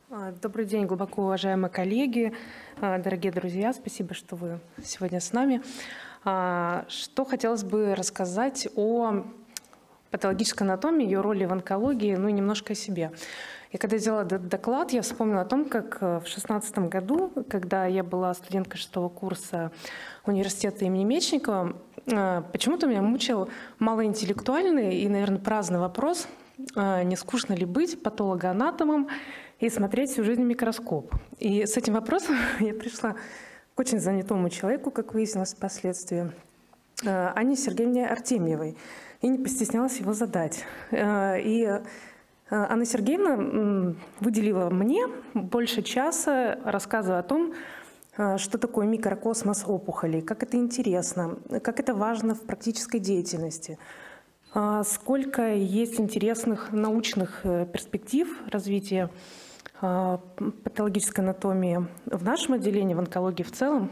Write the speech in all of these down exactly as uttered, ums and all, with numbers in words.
А, Добрый день, глубоко уважаемые коллеги, а, дорогие друзья. Спасибо, что вы сегодня с нами. А, Что хотелось бы рассказать о патологической анатомии, ее роли в онкологии, ну и немножко о себе. Я когда делала этот доклад, я вспомнила о том, как в шестнадцатом году, когда я была студенткой шестого курса университета имени Мечникова, а, почему-то меня мучил малоинтеллектуальный и, наверное, праздный вопрос, а, не скучно ли быть патологоанатомом и смотреть всю жизнь в микроскоп. И с этим вопросом я пришла к очень занятому человеку, как выяснилось впоследствии, Анне Сергеевне Артемьевой, и не постеснялась его задать. И Анна Сергеевна выделила мне больше часа, рассказывая о том, что такое микрокосмос опухолей, как это интересно, как это важно в практической деятельности, сколько есть интересных научных перспектив развития патологической анатомии в нашем отделении, в онкологии в целом.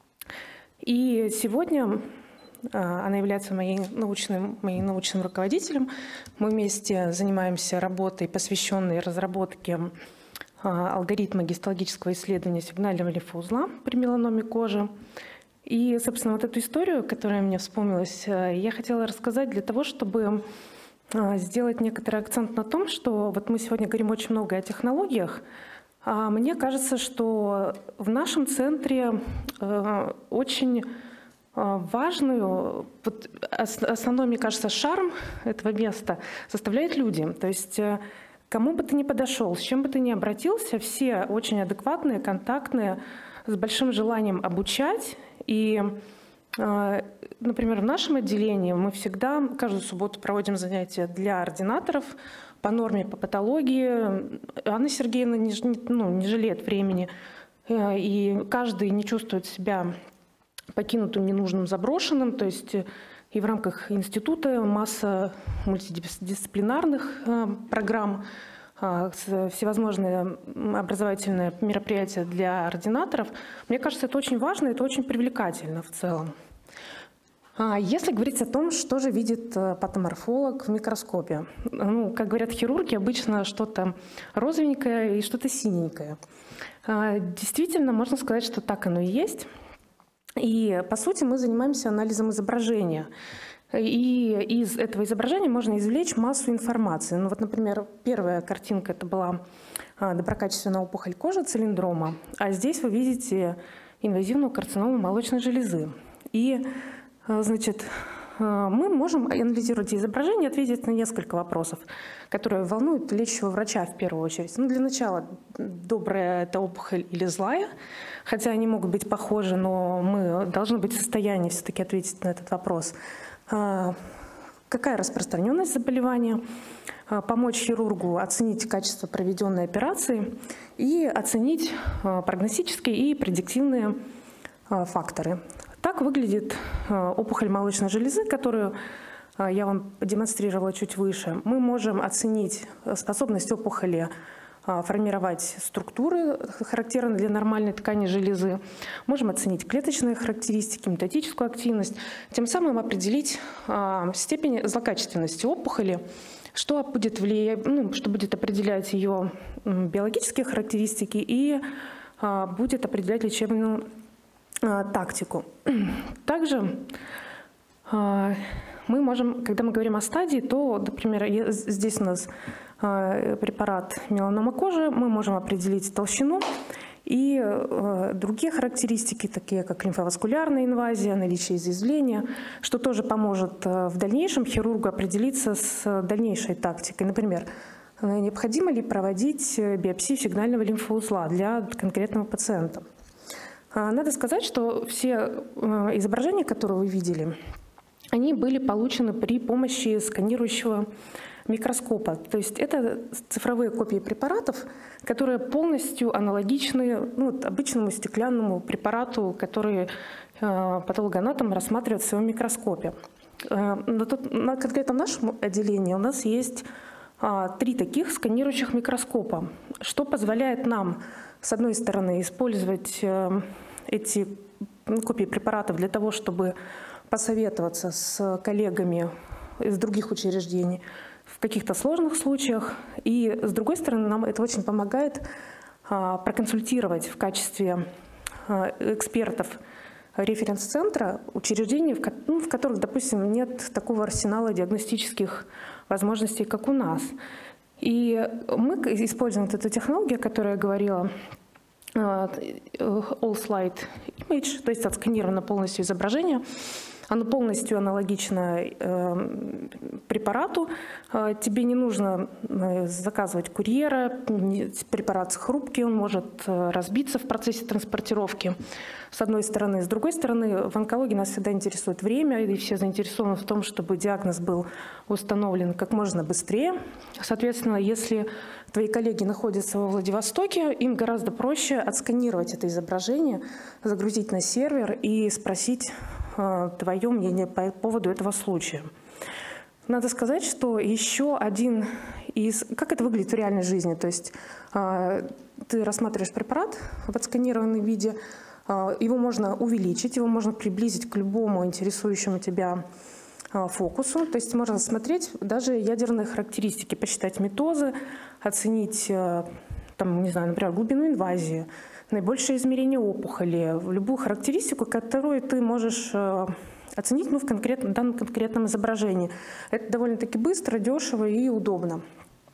И сегодня она является моей научным, моим научным руководителем. Мы вместе занимаемся работой, посвященной разработке алгоритма гистологического исследования сигнального лимфоузла при меланоме кожи. И, собственно, вот эту историю, которая мне вспомнилась, я хотела рассказать для того, чтобы сделать некоторый акцент на том, что вот мы сегодня говорим очень много о технологиях, а мне кажется, что в нашем центре очень важную, вот основной, мне кажется, шарм этого места составляют люди. То есть кому бы ты ни подошел, с чем бы ты ни обратился, все очень адекватные, контактные, с большим желанием обучать. И, например, в нашем отделении мы всегда каждую субботу проводим занятия для ординаторов по норме, по патологии. Анна Сергеевна не, ну, не жалеет времени, и каждый не чувствует себя покинутым, ненужным, заброшенным. То есть и в рамках института масса мультидисциплинарных программ, всевозможные образовательные мероприятия для ординаторов. Мне кажется, это очень важно, это очень привлекательно в целом. Если говорить о том, что же видит патоморфолог в микроскопе, ну, как говорят хирурги, обычно что-то розовенькое и что-то синенькое. Действительно, можно сказать, что так оно и есть. И, по сути, мы занимаемся анализом изображения. И из этого изображения можно извлечь массу информации. Ну, вот, например, первая картинка — это была доброкачественная опухоль кожи цилиндрома, а здесь вы видите инвазивную карциному молочной железы. И, значит, мы можем, анализируя изображение, ответить на несколько вопросов, которые волнуют лечащего врача в первую очередь. Ну, для начала, добрая это опухоль или злая, хотя они могут быть похожи, но мы должны быть в состоянии все-таки ответить на этот вопрос. Какая распространенность заболевания, помочь хирургу оценить качество проведенной операции и оценить прогностические и предиктивные факторы. Так выглядит опухоль молочной железы, которую я вам демонстрировала чуть выше. Мы можем оценить способность опухоли формировать структуры, характерные для нормальной ткани железы. Можем оценить клеточные характеристики, метатическую активность, тем самым определить степень злокачественности опухоли, что будет, влиять, ну, что будет определять ее биологические характеристики и будет определять лечебную тактику. Также мы можем, когда мы говорим о стадии, то, например, здесь у нас препарат меланома кожи, мы можем определить толщину и другие характеристики, такие как лимфоваскулярная инвазия, наличие изъязвления, что тоже поможет в дальнейшем хирургу определиться с дальнейшей тактикой. Например, необходимо ли проводить биопсию сигнального лимфоузла для конкретного пациента. Надо сказать, что все изображения, которые вы видели, они были получены при помощи сканирующего микроскопа. То есть это цифровые копии препаратов, которые полностью аналогичны, ну, обычному стеклянному препарату, который э, патологоанатом рассматривает в своем микроскопе. Э, но тут, на конкретном нашем отделении у нас есть э, три таких сканирующих микроскопа, что позволяет нам, с одной стороны, использовать э, эти копии препаратов для того, чтобы посоветоваться с коллегами из других учреждений в каких-то сложных случаях. И, с другой стороны, нам это очень помогает проконсультировать в качестве экспертов референс-центра учреждений, в которых, допустим, нет такого арсенала диагностических возможностей, как у нас. И мы используем вот эту технологию, о которой я говорила, All Slide Image, то есть отсканировано полностью изображение. Оно полностью аналогично э, препарату. Э, тебе не нужно э, заказывать курьера, препарат хрупкий, он может э, разбиться в процессе транспортировки, с одной стороны. С другой стороны, в онкологии нас всегда интересует время, и все заинтересованы в том, чтобы диагноз был установлен как можно быстрее. Соответственно, если твои коллеги находятся во Владивостоке, им гораздо проще отсканировать это изображение, загрузить на сервер и спросить твое мнение по поводу этого случая. Надо сказать, что еще один из... Как это выглядит в реальной жизни? То есть ты рассматриваешь препарат в отсканированном виде, его можно увеличить, его можно приблизить к любому интересующему тебя фокусу. То есть можно смотреть даже ядерные характеристики, посчитать метозы, оценить, там, не знаю, например, глубину инвазии, наибольшее измерение опухоли, любую характеристику, которую ты можешь оценить, ну, в конкретном, данном конкретном изображении. Это довольно-таки быстро, дешево и удобно.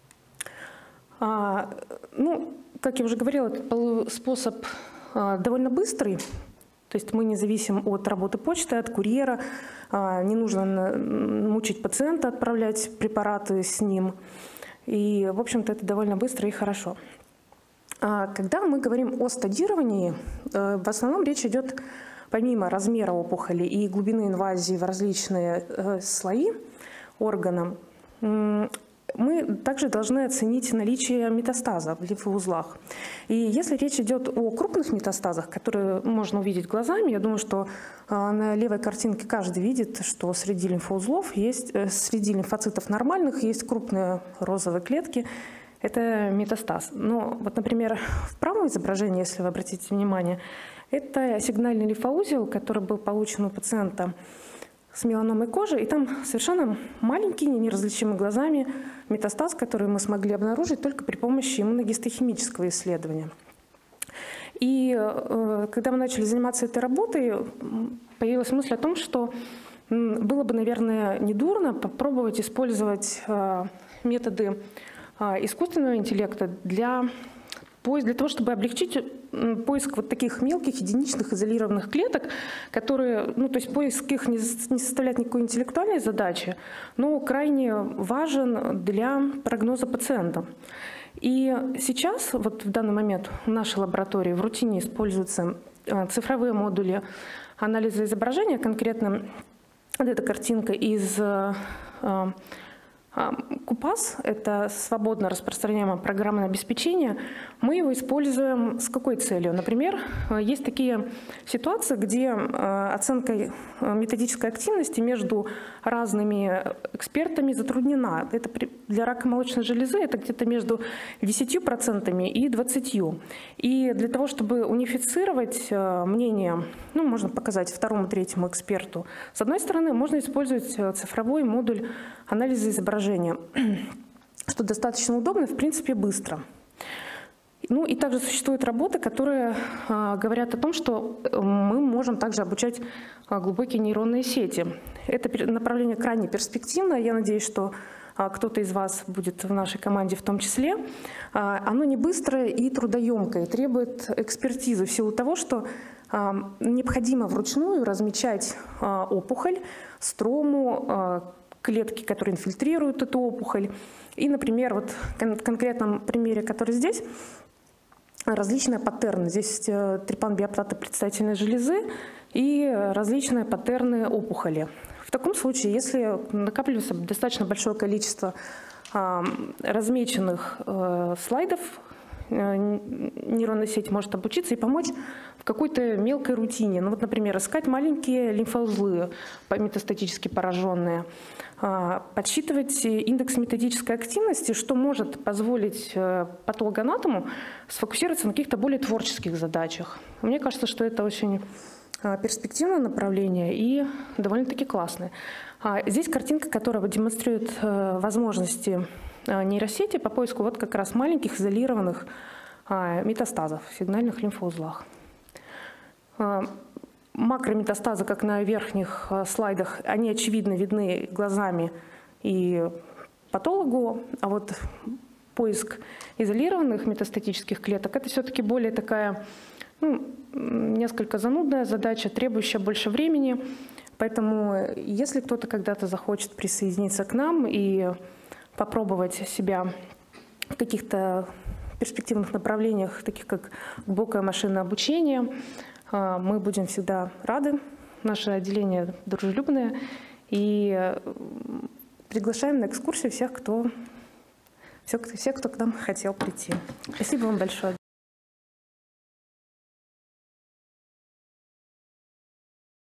А, ну, как я уже говорила, это способ а, довольно быстрый. То есть мы не зависим от работы почты, от курьера. А, не нужно мучить пациента, отправлять препараты с ним. И, в общем-то, это довольно быстро и хорошо. Когда мы говорим о стадировании, в основном речь идет помимо размера опухоли и глубины инвазии в различные слои органа, мы также должны оценить наличие метастаза в лимфоузлах. И если речь идет о крупных метастазах, которые можно увидеть глазами, я думаю, что на левой картинке каждый видит, что среди лимфоузлов есть, среди лимфоцитов нормальных есть крупные розовые клетки. Это метастаз. Но вот, например, в правом изображении, если вы обратите внимание, это сигнальный лимфоузел, который был получен у пациента с меланомой кожи, и там совершенно маленький, неразличимый глазами метастаз, который мы смогли обнаружить только при помощи иммуногистохимического исследования. И э, когда мы начали заниматься этой работой, появилась мысль о том, что было бы, наверное, недурно попробовать использовать э, методы искусственного интеллекта для, для того, чтобы облегчить поиск вот таких мелких, единичных, изолированных клеток, которые, ну, то есть поиск их не, не составляет никакой интеллектуальной задачи, но крайне важен для прогноза пациента. И сейчас, вот в данный момент в нашей лаборатории в рутине используются цифровые модули анализа изображения, конкретно вот эта картинка из Купас — это свободно распространяемое программное обеспечение. Мы его используем с какой целью? Например, есть такие ситуации, где оценка методической активности между разными экспертами затруднена. Это для рака молочной железы это где-то между десятью процентами и двадцатью процентами. И для того, чтобы унифицировать мнение, ну, можно показать второму, третьему эксперту, с одной стороны, можно использовать цифровой модуль анализа изображения, что достаточно удобно, в принципе, быстро. Ну и также существуют работы, которые а, говорят о том, что мы можем также обучать а, глубокие нейронные сети. Это направление крайне перспективное. Я надеюсь, что а, кто-то из вас будет в нашей команде в том числе. А, оно не быстрое и трудоемкое, требует экспертизы в силу того, что а, необходимо вручную размечать а, опухоль, строму, а, клетки, которые инфильтрируют эту опухоль. И, например, вот в конкретном примере, который здесь, различные паттерны. Здесь трипан-биоптаты предстательной железы и различные паттерны опухоли. В таком случае, если накапливается достаточно большое количество а, размеченных а, слайдов, нейронная сеть может обучиться и помочь в какой-то мелкой рутине. Ну вот, например, искать маленькие лимфоузлы метастатически пораженные, подсчитывать индекс методической активности, что может позволить патологоанатому сфокусироваться на каких-то более творческих задачах. Мне кажется, что это очень перспективное направление и довольно-таки классное. Здесь картинка, которая демонстрирует возможности нейросети по поиску вот как раз маленьких изолированных метастазов в сигнальных лимфоузлах. Макрометастазы, как на верхних слайдах, они очевидно видны глазами и патологу, а вот поиск изолированных метастатических клеток – это все-таки более такая, ну, несколько занудная задача, требующая больше времени. Поэтому если кто-то когда-то захочет присоединиться к нам и попробовать себя в каких-то перспективных направлениях, таких как глубокое машинное обучение, мы будем всегда рады. Наше отделение дружелюбное. И приглашаем на экскурсию всех, кто, всех, всех, кто к нам хотел прийти. Спасибо вам большое.